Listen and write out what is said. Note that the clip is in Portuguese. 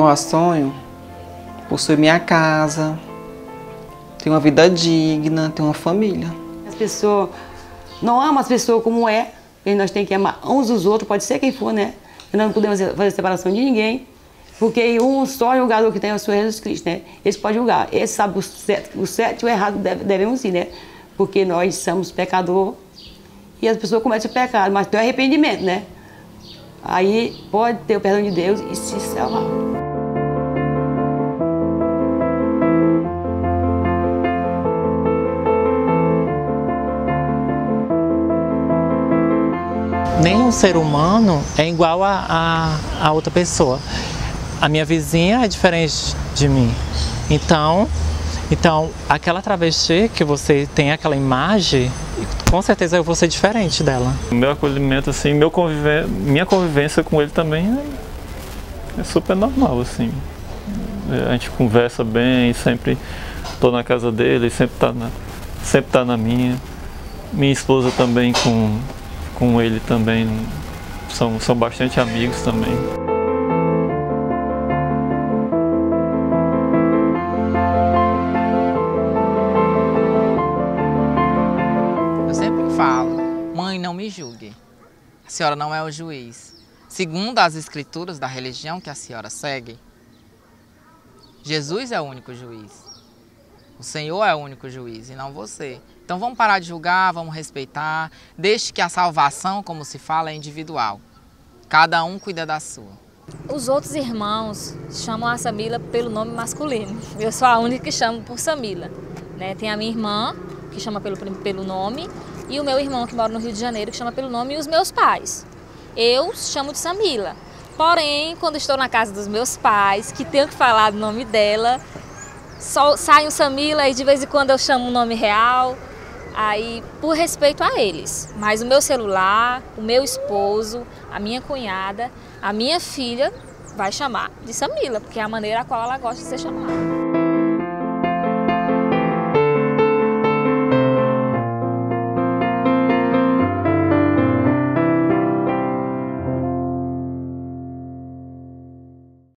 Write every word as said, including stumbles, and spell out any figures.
Meu sonho, possuir minha casa, ter uma vida digna, ter uma família. As pessoas não amam as pessoas como é, e nós temos que amar uns os outros, pode ser quem for, né? E nós não podemos fazer separação de ninguém, porque um só julgador que tem é o Senhor Jesus Cristo, né? Esse pode julgar, esse sabe o certo, o certo e o errado deve, devemos ir, né? Porque nós somos pecadores e as pessoas cometem o pecado, mas tem arrependimento, né? Aí pode ter o perdão de Deus e se salvar. Nenhum ser humano é igual a, a, a outra pessoa. A minha vizinha é diferente de mim. Então, então, aquela travesti que você tem aquela imagem, com certeza eu vou ser diferente dela. O meu acolhimento, assim, meu conviver, minha convivência com ele também é, é super normal, assim. A gente conversa bem, sempre estou na casa dele, sempre está na, sempre tá na minha. Minha esposa também com, com ele também, são, são bastante amigos também. Mãe, não me julgue. A senhora não é o juiz. Segundo as escrituras da religião que a senhora segue, Jesus é o único juiz. O Senhor é o único juiz e não você. Então vamos parar de julgar, vamos respeitar. Deixe que a salvação, como se fala, é individual. Cada um cuida da sua. Os outros irmãos chamam a Samila pelo nome masculino. Eu sou a única que chamo por Samila. Né? Tem a minha irmã, que chama pelo, pelo nome, e o meu irmão, que mora no Rio de Janeiro, que chama pelo nome, e os meus pais. Eu chamo de Samila. Porém, quando estou na casa dos meus pais, que tenho que falar do nome dela, só sai um Samila e de vez em quando eu chamo o nome real, aí por respeito a eles. Mas o meu celular, o meu esposo, a minha cunhada, a minha filha vai chamar de Samila, porque é a maneira a qual ela gosta de ser chamada.